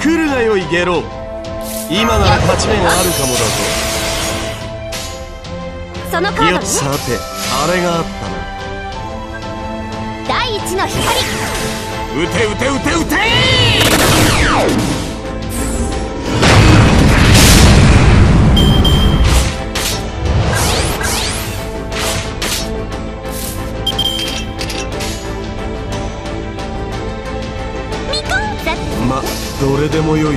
来るがよいゲロ。今なら勝ち目があるかもだぞ。 そのカードね。 さて、あれがあったな。 第一の光。 撃て撃て撃て撃て。ま、どれでもよいか。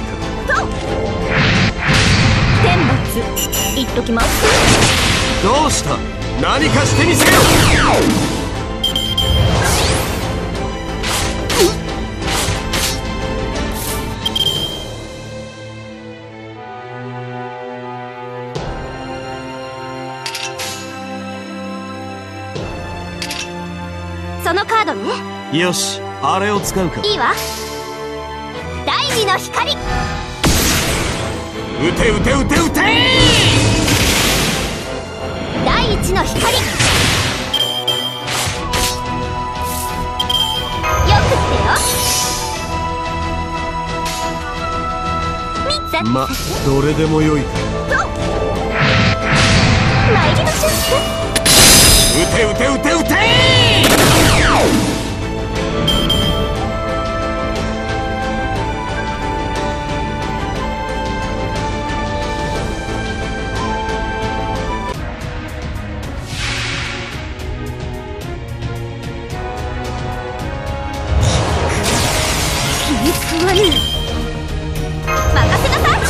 天罰言っときます。 どうした？何かしてみせよ。 そのカードね。 よし、あれを使うか。 いいわ。第二の光。 撃て撃て撃て撃て。 第一の光。よくってよ。 ま、どれでもよいか。 参りましょう。 撃て撃て撃て撃て。 任せなさい。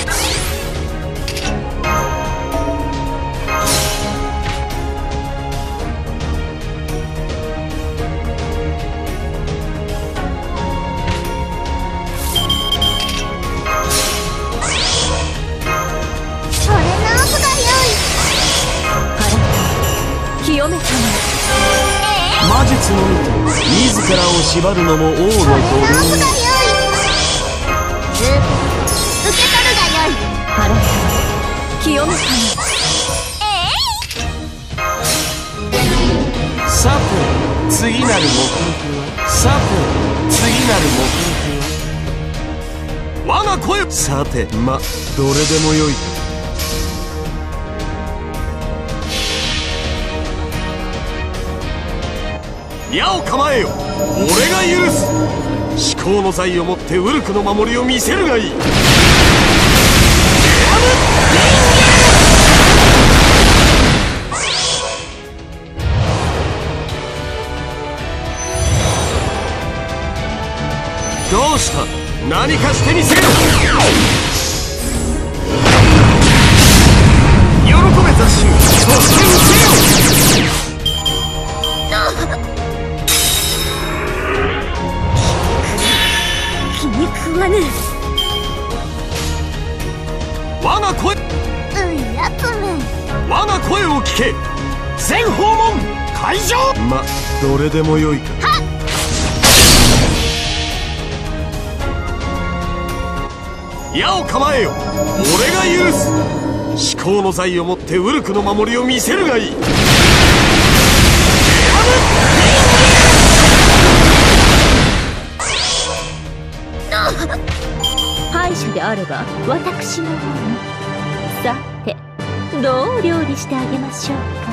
それの奥が良い。清めたの。 魔術のみと自らを縛るのも王の道理。 受け取るがよい。あら清めたの。 さて、次なる目的は。さて、次なる目的は。我が声。さて、ま、どれでもよいか。矢を構えよ。俺が許す。至高の財をもってウルクの守りを見せるがいい。どうした？何かしてみせよ。喜べ雑種、そして撃てよ。 気に食わぬ。 我が声。 やつめ。 我が声を聞け。全訪問会場。ま、どれでもよいか。矢を構えよ。俺が許す。至高の財をもってウルクの守りを見せるがいい。 敗者であれば私の方に。さて、どう料理してあげましょうか。